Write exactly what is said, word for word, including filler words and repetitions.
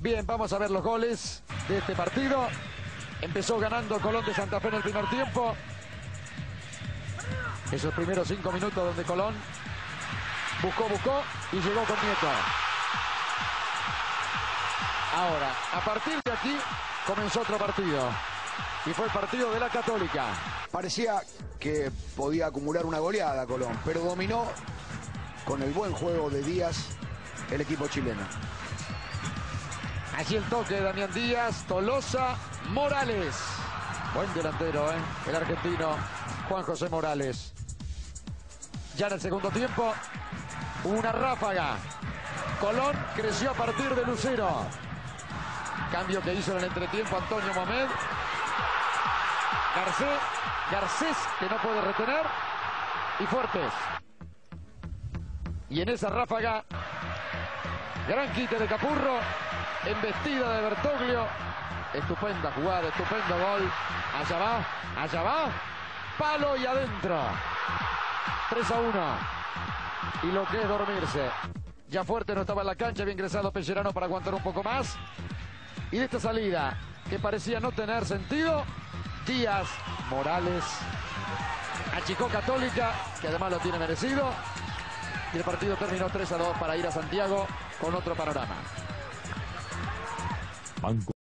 Bien, vamos a ver los goles de este partido. Empezó ganando Colón de Santa Fe en el primer tiempo. Esos primeros cinco minutos donde Colón buscó, buscó y llegó con Nieto. Ahora, a partir de aquí comenzó otro partido. Y fue el partido de la Católica. Parecía que podía acumular una goleada Colón, pero dominó con el buen juego de Díaz el equipo chileno. Allí el toque de Damián Díaz, Tolosa, Morales. Buen delantero, ¿eh? El argentino Juan José Morales. Ya en el segundo tiempo, una ráfaga. Colón creció a partir de Lucero. Cambio que hizo en el entretiempo Antonio Mohamed. Garcés, Garcés que no puede retener. Y Fuertes. Y en esa ráfaga, gran quite de Capurro. Embestida de Bertoglio. Estupenda jugada, estupendo gol. Allá va, allá va. Palo y adentro. tres a uno. Y lo que es dormirse. Ya Fuerte no estaba en la cancha, había ingresado Pellerano para aguantar un poco más. Y de esta salida, que parecía no tener sentido, Díaz, Morales, achicó Católica, que además lo tiene merecido. Y el partido terminó tres a dos para ir a Santiago con otro panorama. Banco